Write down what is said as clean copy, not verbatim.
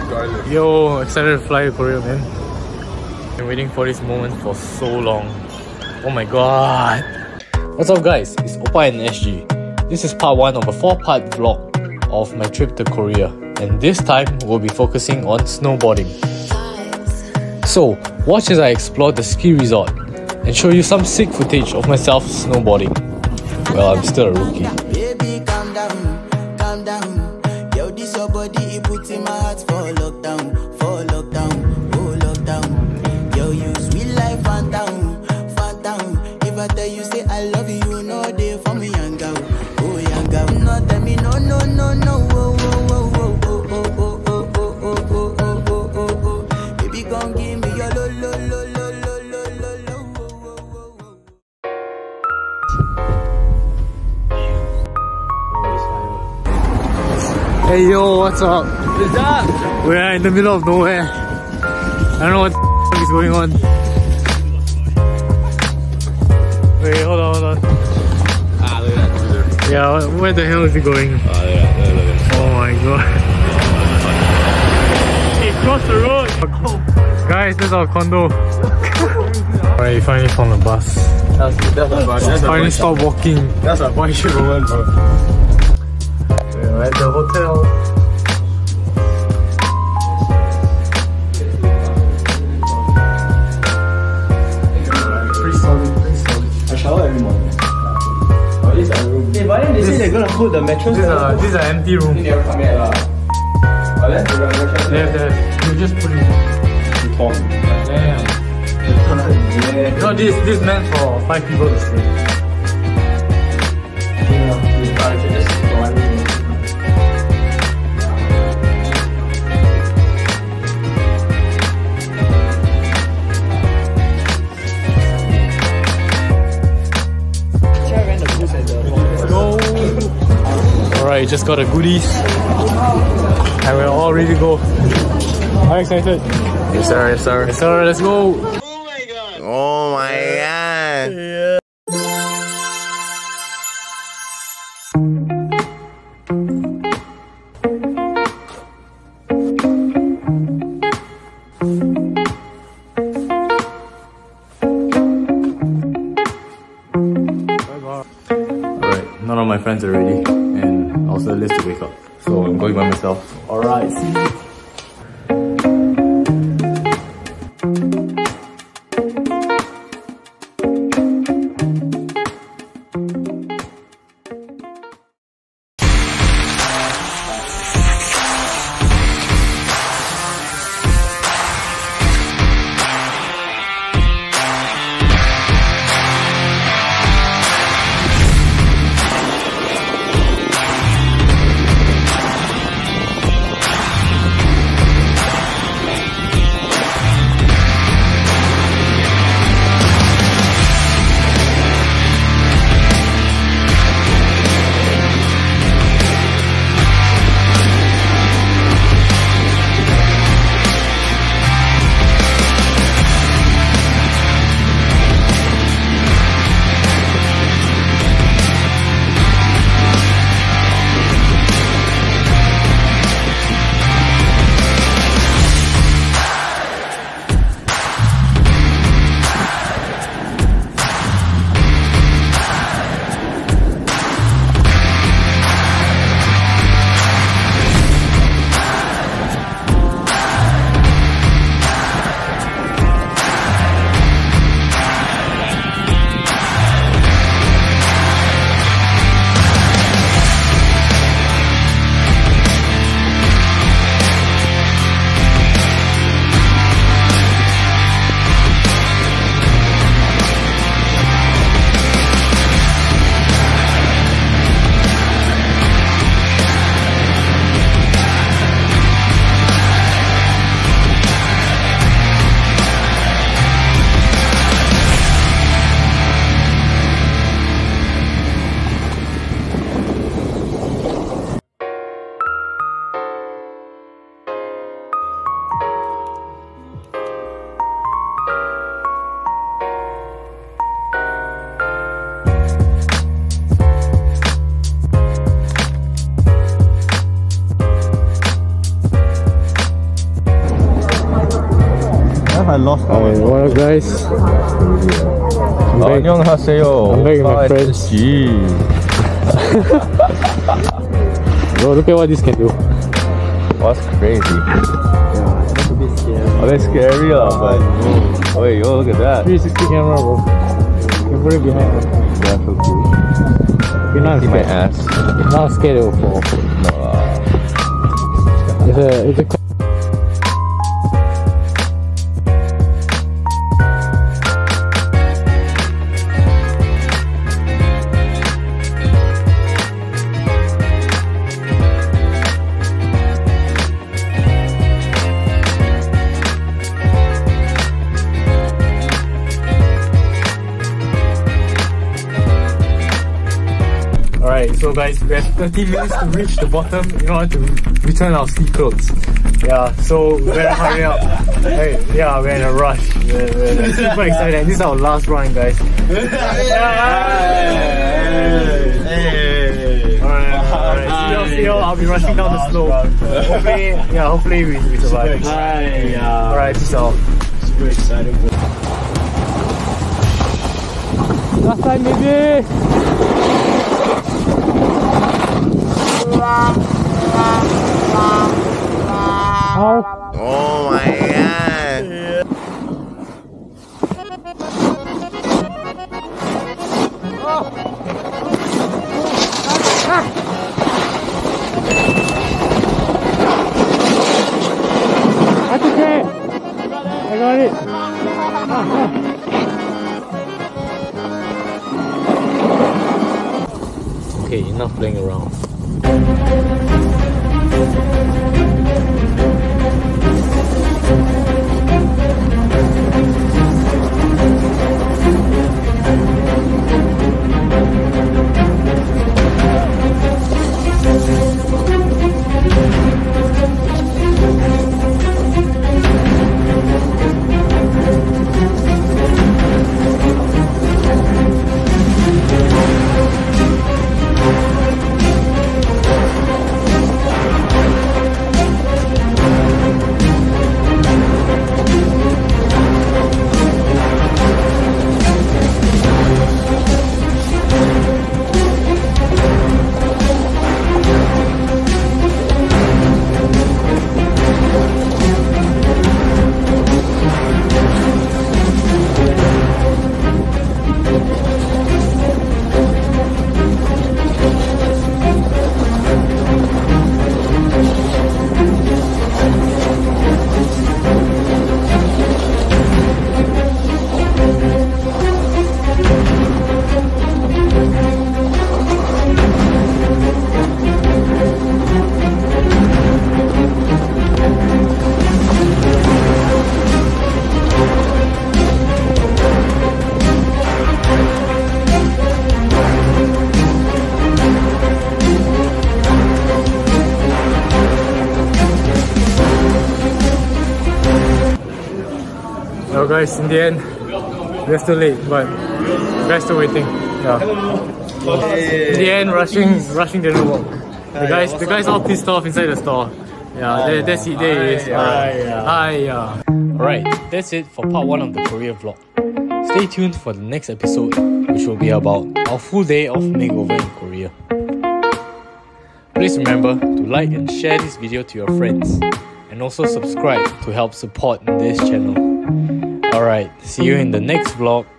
regardless. Yo, excited to fly to Korea, man. Been waiting for this moment for so long. Oh my god. What's up guys, it's Oppa and SG. This is part 1 of a 4-part vlog of my trip to Korea. And this time, we'll be focusing on snowboarding. So, watch as I explore the ski resort and show you some sick footage of myself snowboarding. Well, I'm still a rookie. Baby, calm down, calm down. Yo, this your body, it puts in my heart for lockdown, oh lockdown. Yo, you sweet life, phantom. If I tell you, say I love you, you know they for me, young girl, oh young girl. No, tell me, no, oh, baby, come give me your lo. Hey yo, what's up? What's up? We're in the middle of nowhere. I don't know what the is going on. Wait, hold on. Ah, look at that. Yeah, where the hell is he going? Oh, yeah. Oh my god. He crossed the road! Guys, this is our condo. Alright, finally found the bus. That's a bus. Finally stopped walking. That's a boy shit moment, bro. We're at the hotel. Pretty solid. I shower every morning. Oh, this is our room. Hey, but then they say they're gonna put the mattress. This is an empty room. They never come here lah. Oh, that's the mattress. There. You just put it. Tom. Yeah. No, this meant for 5 people to stay. Alright, just got the goodies and we're all ready to go. Are you excited? Yes sir. Yes sir, let's go! Oh my god. Yeah. Alright, none of my friends are ready and also Liz to wake up. So I'm going by myself. Alright, see you. have I lost all Alright, what up guys? I'm back. 안녕하세요. I'm back with my friends. Bro, look at what this can do. What's crazy? That's a bit scary. Oh, that's scary, but wait, yo, look at that. 360 camera, bro. You can put it behind us. That's so cool. You're not See my scared. ass. You're not scared it will fall. It's a Alright, so guys, we have 30 minutes to reach the bottom in order to return our ski clothes. Yeah, so we better hurry up. Hey, yeah, we're in a rush. We're super excited. And this is our last run, guys. Alright, see you all. I'll be rushing down the slope. Hopefully we survive. Alright, peace out. Super excited. Last time, maybe. Ow. Oh my god. That's okay. I got it. Okay, enough playing around. So guys, in the end, we're still late, but you guys still waiting. Yeah. In the end, rushing didn't work. The guys all pissed off inside the store. Yeah, there he is. Alright, that's it for part 1 of the Korea vlog. Stay tuned for the next episode, which will be about our full day of makeover in Korea. Please remember to like and share this video to your friends, and also subscribe to help support this channel. Alright, see you in the next vlog.